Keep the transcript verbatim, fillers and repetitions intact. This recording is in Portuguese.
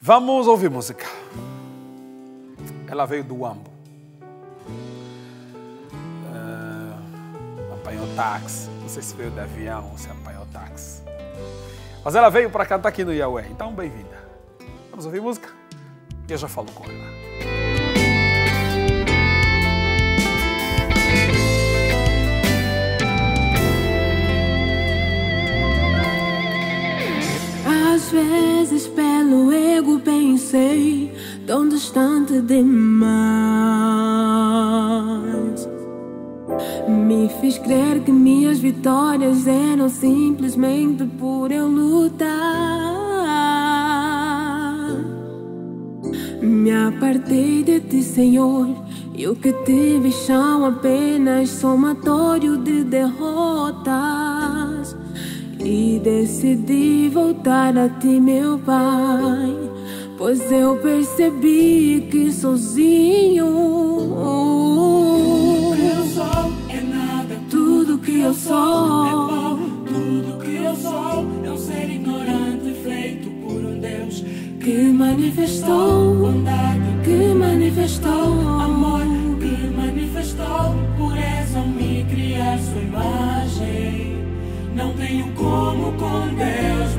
Vamos ouvir música. Ela veio do Ambo. Uh, apanhou táxi. Não sei se veio de avião ou se apanhou táxi. Mas ela veio para cantar aqui no Yahweh. Então, bem-vinda. Vamos ouvir música? E eu já falo com ela. Às vezes pelo ego pensei tão distante demais. Me fiz crer que minhas vitórias eram simplesmente por eu lutar. Me apartei de ti, Senhor, e o que tive são apenas somatório de derrotas. E decidi voltar a ti, meu Pai, pois eu percebi que sozinho tudo que eu sou é bom. Tudo que eu sou é um ser ignorante feito por um Deus que manifestou bondade, que manifestou amor, que manifestou pureza ao me criar sua imagem. Não tenho como com Deus